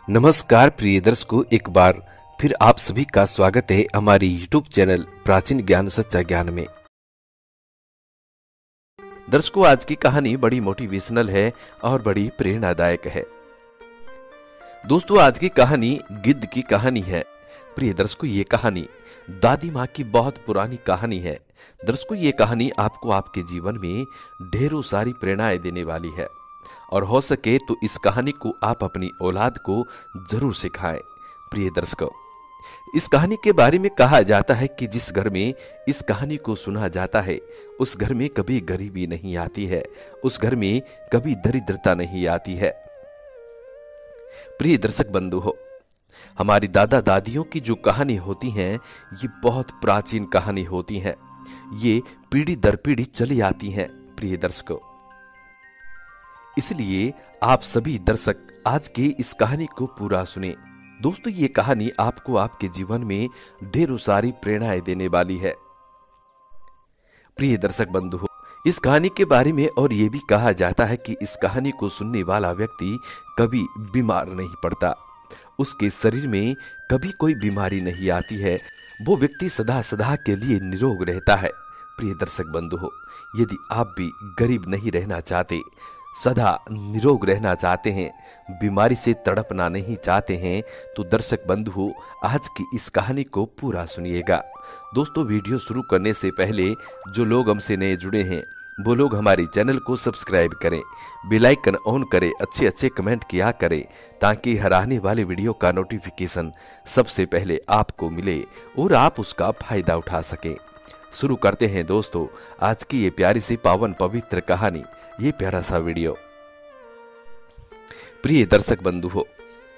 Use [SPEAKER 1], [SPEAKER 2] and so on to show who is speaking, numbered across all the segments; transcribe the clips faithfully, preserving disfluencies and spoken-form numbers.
[SPEAKER 1] नमस्कार प्रिय दर्शकों, एक बार फिर आप सभी का स्वागत है हमारी यूट्यूब चैनल प्राचीन ज्ञान सच्चा ज्ञान में। दर्शकों, आज की कहानी बड़ी मोटिवेशनल है और बड़ी प्रेरणादायक है। दोस्तों, आज की कहानी गिद्ध की कहानी है। प्रिय दर्शकों, ये कहानी दादी माँ की बहुत पुरानी कहानी है। दर्शकों, ये कहानी आपको आपके जीवन में ढेरों सारी प्रेरणाएं देने वाली है और हो सके तो इस कहानी को आप अपनी औलाद को जरूर सिखाएं। प्रिय दर्शकों, इस कहानी के बारे में कहा जाता है कि जिस घर में इस कहानी को सुना जाता है उस घर में कभी गरीबी नहीं आती है, उस घर में कभी दरिद्रता नहीं आती है। प्रिय दर्शक बंधु हो, हमारी दादा दादियों की जो कहानी होती हैं ये बहुत प्राचीन कहानी होती हैं। ये पीढ़ी दर पीढ़ी चली आती हैं। प्रिय दर्शकों, इसलिए आप सभी दर्शक आज के इस कहानी को पूरा सुने। दोस्तों, ये कहानी आपको आपके जीवन में ढेरों सारी प्रेरणाएं देने वाली है। प्रिय दर्शक बंधु हो, इस कहानी के बारे में और ये भी कहा जाता है कि इस कहानी को सुनने वाला व्यक्ति कभी बीमार नहीं पड़ता, उसके शरीर में कभी कोई बीमारी नहीं आती है, वो व्यक्ति सदा सदा के लिए निरोग रहता है। प्रिय दर्शक बंधु हो, यदि आप भी गरीब नहीं रहना चाहते, सदा निरोग रहना चाहते हैं, बीमारी से तड़पना नहीं चाहते हैं, तो दर्शक बंधु आज की इस कहानी को पूरा सुनिएगा। दोस्तों, वीडियो शुरू करने से पहले जो लोग हमसे नए जुड़े हैं वो लोग हमारे चैनल को सब्सक्राइब करें, बेल आइकन ऑन करें, अच्छे अच्छे कमेंट किया करें ताकि हर आने वाले वीडियो का नोटिफिकेशन सबसे पहले आपको मिले और आप उसका फायदा उठा सकें। शुरू करते हैं दोस्तों आज की ये प्यारी सी पावन पवित्र कहानी, ये प्यारा सा वीडियो। प्रिय दर्शक बंधु हो,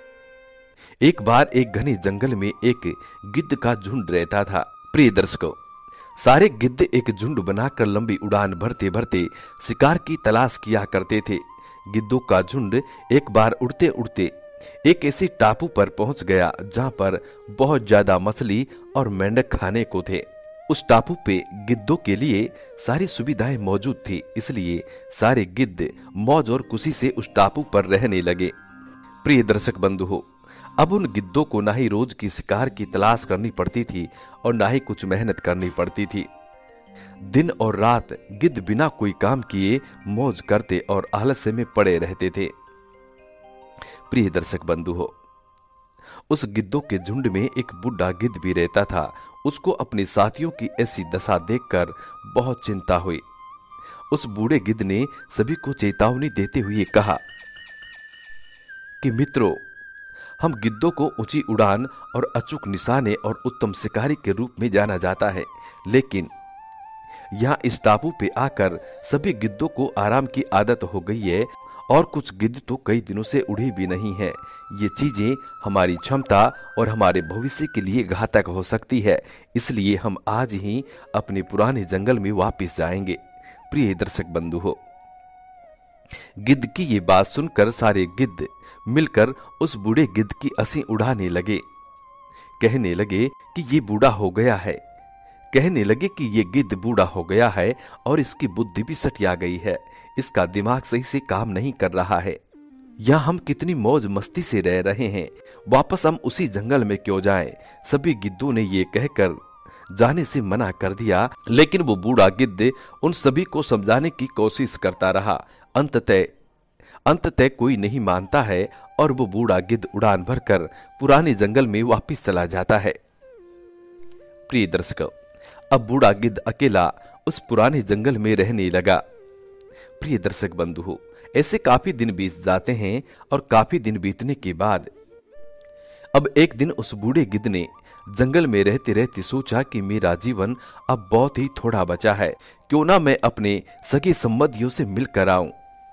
[SPEAKER 1] एक बार एक घने जंगल में एक गिद्ध का झुंड रहता था। प्रिय दर्शकों, सारे गिद्ध एक झुंड बनाकर लंबी उड़ान भरते भरते शिकार की तलाश किया करते थे। गिद्धों का झुंड एक बार उड़ते उड़ते एक ऐसी टापू पर पहुंच गया जहां पर बहुत ज्यादा मछली और मेंढक खाने को थे। उस टापू पे गिद्धों के लिए सारी सुविधाएं मौजूद थी, इसलिए सारे गिद्ध मौज और खुशी से उस टापू पर रहने लगे। प्रिय दर्शक बंधु हो, अब उन गिद्धों को ना ही रोज की शिकार की तलाश करनी पड़ती थी और ना ही कुछ मेहनत करनी पड़ती थी। दिन और रात गिद्ध बिना कोई काम किए मौज करते और आलस्य में पड़े रहते थे। प्रिय दर्शक बंधु हो, उस गिद्धों के झुंड में एक बूढ़ा गिद्ध भी रहता था। उसको अपने साथियों की ऐसी दशा देखकर बहुत चिंता हुई। उस बूढ़े गिद्ध ने सभी को चेतावनी देते हुए कहा कि मित्रों, हम गिद्धों को ऊंची उड़ान और अचूक निशाने और उत्तम शिकारी के रूप में जाना जाता है, लेकिन यहाँ इस टापू पे आकर सभी गिद्धों को आराम की आदत हो गई है और कुछ गिद्ध तो कई दिनों से उड़े भी नहीं है। ये चीजें हमारी क्षमता और हमारे भविष्य के लिए घातक हो सकती है, इसलिए हम आज ही अपने पुराने जंगल में वापस जाएंगे। प्रिय दर्शक बंधु हो, गिद्ध की ये बात सुनकर सारे गिद्ध मिलकर उस बूढ़े गिद्ध की असी उड़ाने लगे। कहने लगे कि ये बूढ़ा हो गया है कहने लगे कि ये गिद्ध बूढ़ा हो गया है और इसकी बुद्धि भी सटिया गई है, इसका दिमाग सही से काम नहीं कर रहा है। यहाँ हम कितनी मौज मस्ती से रह रहे हैं, वापस हम उसी जंगल में क्यों जाएं? सभी गिद्धों ने ये कहकर जाने से मना कर दिया, लेकिन वो बूढ़ा गिद्ध उन सभी को समझाने की कोशिश करता रहा। अंततः अंततः कोई नहीं मानता है और वो बूढ़ा गिद्ध उड़ान भरकर पुराने जंगल में वापस चला जाता है। प्रिय दर्शकों, अब बूढ़ा गिद्ध अकेला उस पुराने जंगल में रहने लगा। प्रिय दर्शक बंधु हो, ऐसे काफी दिन बीत जाते हैं और काफी दिन बीतने के बाद अब एक दिन उस बूढ़े गिद्ध ने जंगल में रहते रहते सोचा कि मेरा जीवन अब बहुत ही थोड़ा बचा है, क्यों ना मैं अपने सगे संबंधियों से मिलकर आऊं।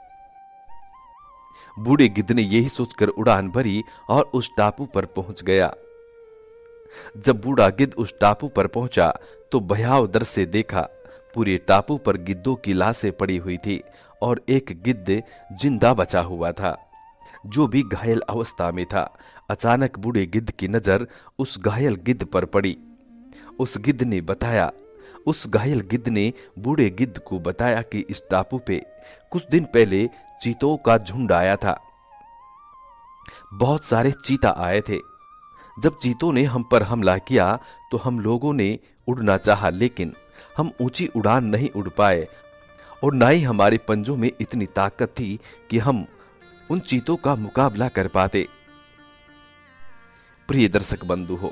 [SPEAKER 1] बूढ़े गिद्ध ने यही सोचकर उड़ान भरी और उस टापू पर पहुंच गया। जब बूढ़ा गिद्ध उस टापू पर पहुंचा तो भयावह दृश्य देखा। पूरे टापू पर गिद्धों की लाशें पड़ी हुई थी और एक गिद्ध जिंदा बचा हुआ था, जो भी घायल अवस्था में था। अचानक बूढ़े गिद्ध की नजर उस घायल गिद्ध पर पड़ी। उस गिद्ध ने बताया उस घायल गिद्ध ने बूढ़े गिद्ध को बताया कि इस टापू पे कुछ दिन पहले चीतों का झुंड आया था। बहुत सारे चीता आए थे। जब चीतों ने हम पर हमला किया तो हम लोगों ने उड़ना चाहा, लेकिन हम ऊंची उड़ान नहीं उड़ पाए और ना ही हमारे पंजों में इतनी ताकत थी कि हम उन चीतों का मुकाबला कर पाते। प्रिय दर्शक बंधु हो,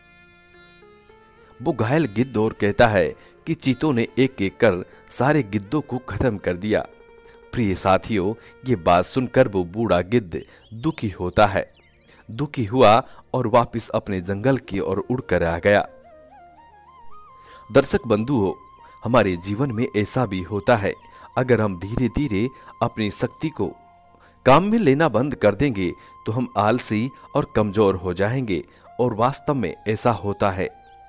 [SPEAKER 1] वो घायल गिद्ध और कहता है कि चीतों ने एक एक कर सारे गिद्धों को खत्म कर दिया। प्रिय साथियों, ये बात सुनकर वो बूढ़ा गिद्ध दुखी होता है। दुखी हुआ और वापस अपने जंगल की ओर उड़कर आ गया। दर्शक बंधुओं, हमारे जीवन में ऐसा भी होता है। अगर हम धीरे धीरे अपनी शक्ति को काम में लेना बंद कर देंगे तो हम आलसी और कमजोर हो जाएंगे, और वास्तव में ऐसा होता है।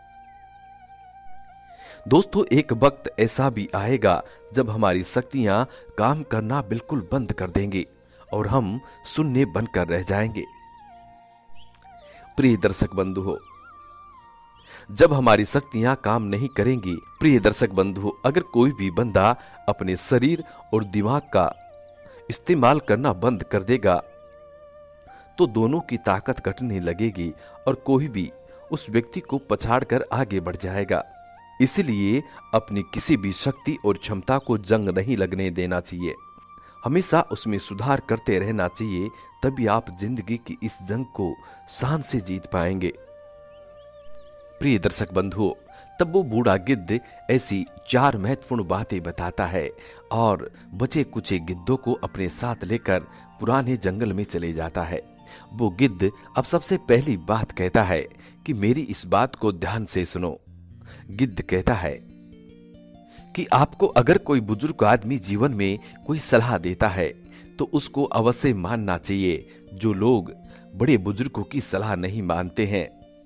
[SPEAKER 1] दोस्तों, एक वक्त ऐसा भी आएगा जब हमारी शक्तियां काम करना बिल्कुल बंद कर देंगी और हम शून्य बनकर रह जाएंगे। प्रिय दर्शक बंधु हो, जब हमारी शक्तियां काम नहीं करेंगी, प्रिय दर्शक बंधु, अगर कोई भी बंदा अपने शरीर और दिमाग का इस्तेमाल करना बंद कर देगा तो दोनों की ताकत घटने लगेगी और कोई भी उस व्यक्ति को पछाड़कर आगे बढ़ जाएगा। इसलिए अपनी किसी भी शक्ति और क्षमता को जंग नहीं लगने देना चाहिए, हमेशा उसमें सुधार करते रहना चाहिए। तभी आप जिंदगी की इस जंग को शान से जीत पाएंगे। प्रिय दर्शक बंधुओं, तब वो बूढ़ा गिद्ध ऐसी चार महत्वपूर्ण बातें बताता है और बचे कुचे गिद्धों को अपने साथ लेकर पुराने जंगल में चले जाता है। वो गिद्ध अब सबसे पहली बात कहता है कि मेरी इस बात को ध्यान से सुनो। गिद्ध कहता है कि आपको अगर कोई बुजुर्ग आदमी जीवन में कोई सलाह देता है तो उसको अवश्य मानना चाहिए। जो लोग बड़े बुजुर्गों की सलाह नहीं मानते हैं,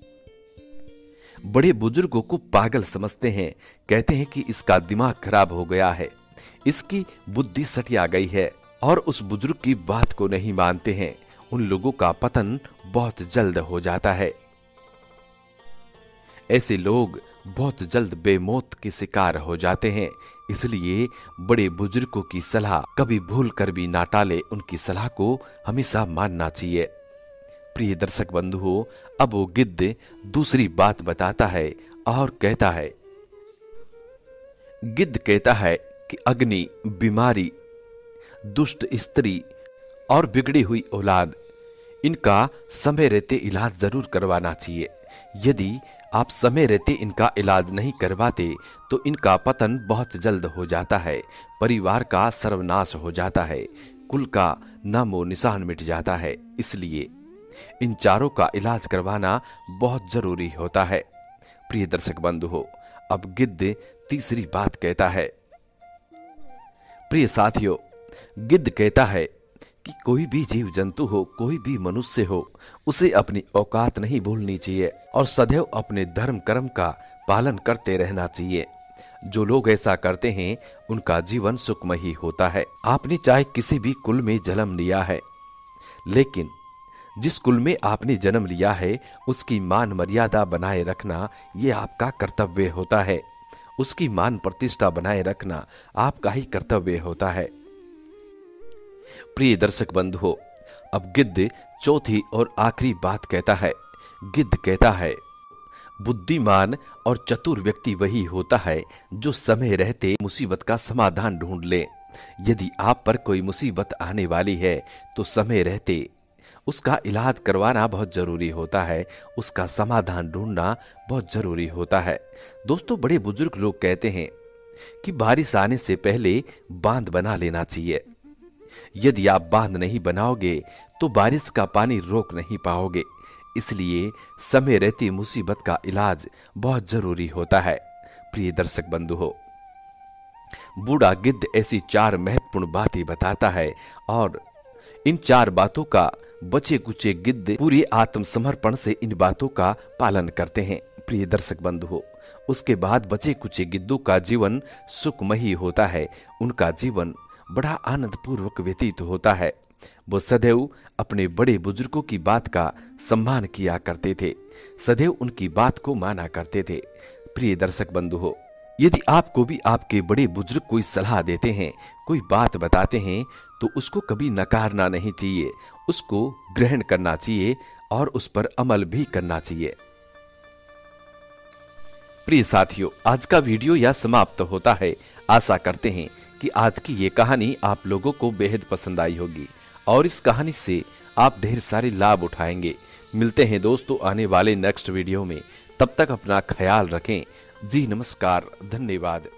[SPEAKER 1] बड़े बुजुर्गों को पागल समझते हैं, कहते हैं कि इसका दिमाग खराब हो गया है, इसकी बुद्धि सटिया गई है, और उस बुजुर्ग की बात को नहीं मानते हैं, उन लोगों का पतन बहुत जल्द हो जाता है। ऐसे लोग बहुत जल्द बेमौत के शिकार हो जाते हैं। इसलिए बड़े बुजुर्गों की सलाह कभी भूल कर भी ना टाले, उनकी सलाह को हमेशा मानना चाहिए। प्रिय दर्शक बंधुओं, अब वो गिद्ध दूसरी बात बताता है और कहता है, गिद्ध कहता है कि अग्नि, बीमारी, दुष्ट स्त्री और बिगड़ी हुई औलाद, इनका समय रहते इलाज जरूर करवाना चाहिए। यदि आप समय रहते इनका इलाज नहीं करवाते तो इनका पतन बहुत जल्द हो जाता है, परिवार का सर्वनाश हो जाता है, कुल का नामो निशान मिट जाता है। इसलिए इन चारों का इलाज करवाना बहुत जरूरी होता है। प्रिय दर्शक बंधु हो, अब गिद्ध तीसरी बात कहता है। प्रिय साथियों, गिद्ध कहता है कि कोई भी जीव जंतु हो, कोई भी मनुष्य हो, उसे अपनी औकात नहीं भूलनी चाहिए और सदैव अपने धर्म कर्म का पालन करते रहना चाहिए। जो लोग ऐसा करते हैं उनका जीवन सुखमय ही होता है। आपने चाहे किसी भी कुल में जन्म लिया है, लेकिन जिस कुल में आपने जन्म लिया है उसकी मान मर्यादा बनाए रखना ये आपका कर्तव्य होता है। उसकी मान प्रतिष्ठा बनाए रखना आपका ही कर्तव्य होता है। प्रिय दर्शक बंधु हो, अब गिद्ध चौथी और आखिरी बात कहता है। गिद्ध कहता है, बुद्धिमान और चतुर व्यक्ति वही होता है जो समय रहते मुसीबत का समाधान ढूंढ ले। यदि आप पर कोई मुसीबत आने वाली है तो समय रहते उसका इलाज करवाना बहुत जरूरी होता है, उसका समाधान ढूंढना बहुत जरूरी होता है। दोस्तों, बड़े बुजुर्ग लोग कहते हैं कि बारिश आने से पहले बांध बना लेना चाहिए। यदि आप बांध नहीं बनाओगे तो बारिश का पानी रोक नहीं पाओगे। इसलिए समय रहती मुसीबत का इलाज बहुत जरूरी होता है। प्रिय दर्शक बंधु हो, बूढ़ा गिद्ध ऐसी चार महत्वपूर्ण बातें बताता है और इन चार बातों का बचे कुचे गिद्ध पूरी आत्मसमर्पण से इन बातों का पालन करते हैं। प्रिय दर्शक बंधु हो, उसके बाद बचे कुचे गिद्धों का जीवन सुखमय होता है। उनका जीवन बड़ा आनंद पूर्वक व्यतीत होता है। वो सदैव अपने बड़े बुजुर्गों की बात का सम्मान किया करते थे, सदैव उनकी बात को माना करते थे। प्रिय दर्शक बंधु हो, यदि आपको भी आपके बड़े बुजुर्ग कोई सलाह देते हैं, कोई बात बताते हैं, तो उसको कभी नकारना नहीं चाहिए, उसको ग्रहण करना चाहिए और उस पर अमल भी करना चाहिए। प्रिय साथियों, आज का वीडियो यह समाप्त होता है। आशा करते हैं कि आज की ये कहानी आप लोगों को बेहद पसंद आई होगी और इस कहानी से आप ढेर सारे लाभ उठाएंगे। मिलते हैं दोस्तों आने वाले नेक्स्ट वीडियो में, तब तक अपना ख्याल रखें। जी नमस्कार, धन्यवाद।